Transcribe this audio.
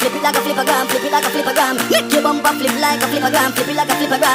flip it like a flippergram, flip it like a flippergram. Make your bumper flip like a flippergram, flip it like a flippergram.